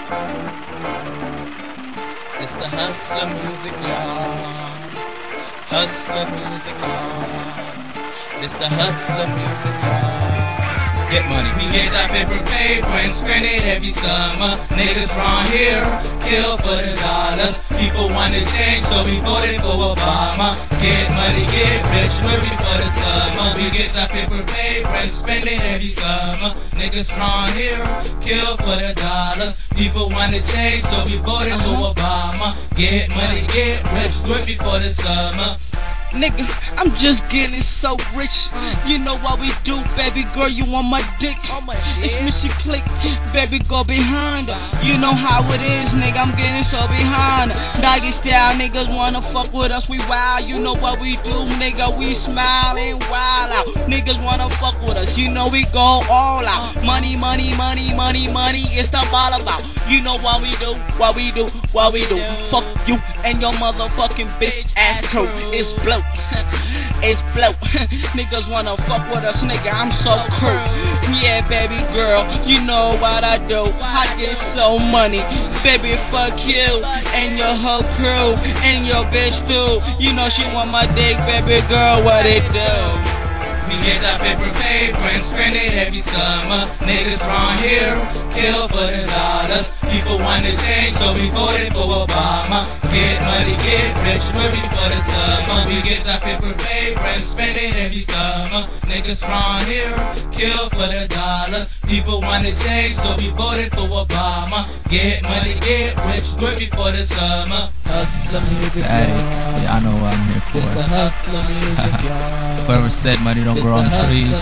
It's the hustler music, y'all. Hustler music, y'all. It's the hustler music, y'all. Get money. We get that paper and spend it every summer. Niggas round here kill for the dollars. People want to change, so we voted for Obama. Get money, get rich, working for the summer. We get that paper and spend it every summer. Niggas round here kill for the dollars. People want to change, so we voted for Obama. Get money, get rich, working for the summer. Nigga, I'm just getting so rich. You know what we do, baby girl, you on my dick. It's Missy Click, baby, go behind her. You know how it is, nigga, I'm getting so behind her. Doggy style, niggas wanna fuck with us, we wild. You know what we do, nigga, we smile and wild out. Niggas wanna fuck with us, you know we go all out. Money, money, money, money, money, it's the all about. You know what we do, what we do, what we do. Fuck you and your motherfucking bitch ass crew. It's blow, it's blow. Niggas wanna fuck with us, nigga, I'm so cool. Yeah, baby girl, you know what I do. I get so money, baby, fuck you and your whole crew and your bitch too. You know she want my dick, baby girl, what it do? We get that paper and spend it every summer. Niggas round here kill for the dollars. People want to change, so we voted for Obama. Get money, get rich, working for the summer. We get that paper and spend it every summer. Niggas round here kill for the dollars. People want to change, so we voted for Obama. Get money, get rich, working for the summer. Hustler music, Daddy, yeah, I know what I'm here for. it's the hustler music, y'all. Whoever said money don't grow on trees,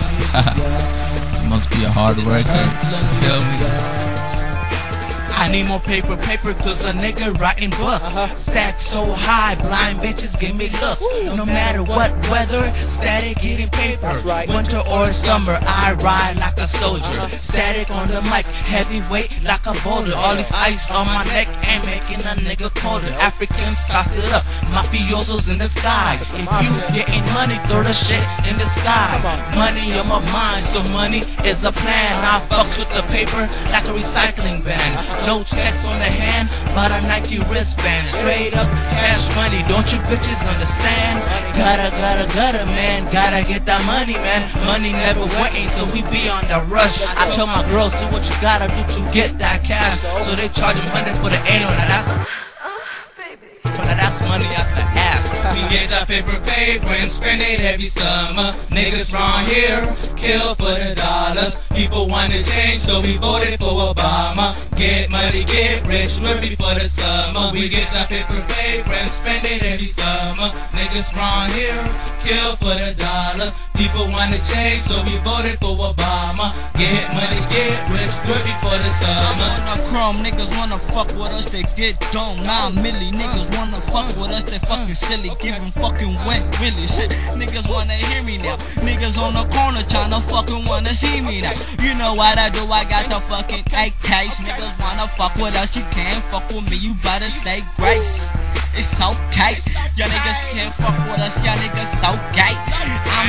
must be a hard worker. Feel me? I need more paper cause a nigga writing books. Stack so high, blind bitches give me looks. No matter what weather, static getting paper. Winter or summer, I ride like a soldier. Static on the mic, heavyweight like a boulder. All these ice on my neck ain't making a nigga colder. Africans toss it up, mafiosos in the sky. If you getting money, throw the shit in the sky. Money on my mind, so money is a plan. I fucks with the paper like a recycling ban. No checks on the hand, but a Nike wristband. Straight up cash money, don't you bitches understand? Gotta, man, gotta get that money, man. Money never waiting, so we be on the rush. I tell my girls, do what you gotta do to get that cash. So they charge 100 for the annual, now that's money out the ass. We get that paper and spend it every summer. Niggas round here kill for the dollars. People want to change, so we voted for Obama. Get money, get rich, working for the summer. We get that paper and spend it every summer. Niggas round here kill for the dollars. People want to change, so we voted for Obama. Get money, get rich, working for the summer. I'm on a chrome, niggas wanna fuck with us, they get dumb. 9 milli, niggas wanna fuck with us, they fucking silly. Give them fucking wet, really shit. Niggas wanna hear me now. Niggas on the corner tryna fucking wanna see me now. You know what I do, I got the fucking case. Niggas wanna fuck with us, you can't fuck with me, you better say grace. It's okay, y'all niggas can't fuck with us, y'all niggas so gay. I'm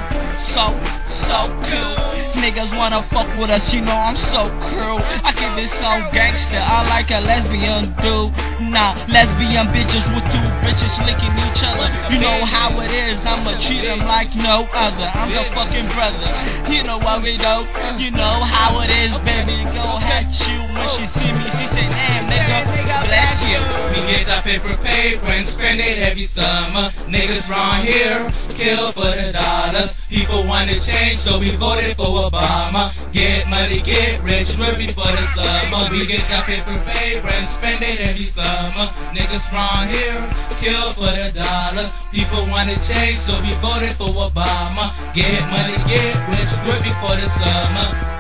so cool. Niggas wanna fuck with us, you know I'm so cool. I keep it so gangster, I like a lesbian dude. Nah, lesbian bitches with 2 bitches licking each other. You know how it is, I'ma treat them like no other. I'm the fucking brother, you know what we do. You know how it is, baby, go at you. When she see me, she say, damn nigga, bless you. We get that paper and spend it every summer. Niggas round here kill for the dollars. People want to change, so we voted for Obama. Get money, get rich, working for the summer. We get that paper and spend it every summer. Niggas round here kill for the dollars. People want to change, so we voted for Obama. Get money, get rich, working for the summer.